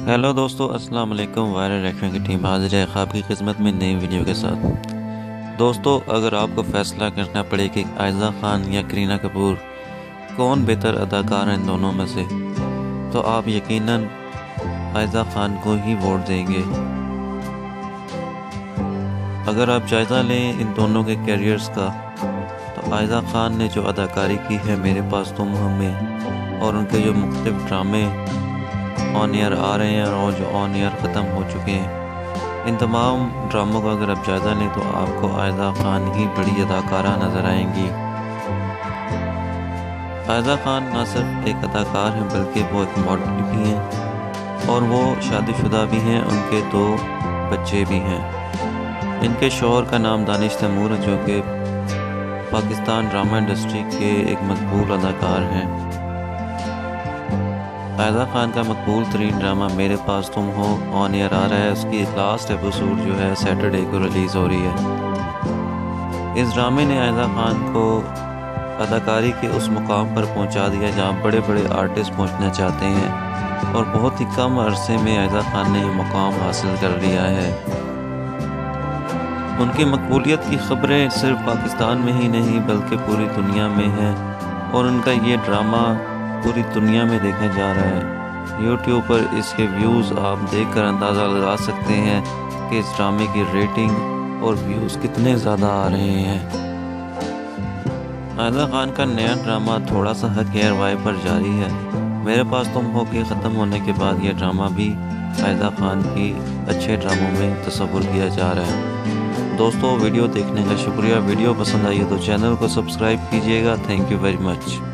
Hello दोस्तों, अस्सलाम वालेकुम। वायरल रिएक्शन की टीम हाजिर है ख्वाब की खिदमत में नई वीडियो के साथ। दोस्तों, अगर आपको फैसला करना पड़े कि आयज़ा खान या करीना कपूर कौन बेहतर अदाकार हैं इन दोनों में से, तो आप यकीनन आयज़ा खान को ही वोट देंगे। अगर आप जायज़ा लें इन दोनों के कैरियर्स का, तो आयज़ा खान ने जो अदाकारी की है मेरे पास तुम हम में, और उनके जो मुख्तलिफ ड्रामे ऑन एयर आ रहे हैं और जो ऑन एयर ख़त्म हो चुके हैं, इन तमाम ड्रामों का अगर आप जायज़ा लें तो आपको आयज़ा खान ही बड़ी अदाकारा नज़र आएंगी। आयज़ा खान ना सिर्फ एक अदाकार हैं बल्कि वो एक मॉडल भी हैं और वो शादीशुदा भी हैं। उनके 2 बच्चे भी हैं। इनके शौहर का नाम दानिश तैमूर है, जो कि पाकिस्तान ड्रामा इंडस्ट्री के एक मकबूल अदाकार हैं। आयज़ा खान का मकबूल तरीन ड्रामा मेरे पास तुम हो ऑन एयर आ रहा है। उसकी लास्ट एपिसोड जो है सैटरडे को रिलीज़ हो रही है। इस ड्रामे ने आयज़ा खान को अदाकारी के उस मुकाम पर पहुंचा दिया जहां बड़े बड़े आर्टिस्ट पहुंचना चाहते हैं, और बहुत ही कम अरसे में आयज़ा खान ने मुकाम हासिल कर लिया है। उनकी मकबूलियत की खबरें सिर्फ पाकिस्तान में ही नहीं बल्कि पूरी दुनिया में हैं, और उनका ये ड्रामा पूरी दुनिया में देखा जा रहा है। यूट्यूब पर इसके व्यूज़ आप देखकर अंदाज़ा लगा सकते हैं कि इस ड्रामे की रेटिंग और व्यूज़ कितने ज़्यादा आ रहे हैं। आयज़ा खान का नया ड्रामा थोड़ा सा हक एयर वाई पर जारी है। मेरे पास तुम हो के ख़त्म होने के बाद यह ड्रामा भी आयज़ा खान की अच्छे ड्रामों में तस्वुर किया जा रहा है। दोस्तों, वीडियो देखने का शुक्रिया। वीडियो पसंद आई है तो चैनल को सब्सक्राइब कीजिएगा। Thank you very much.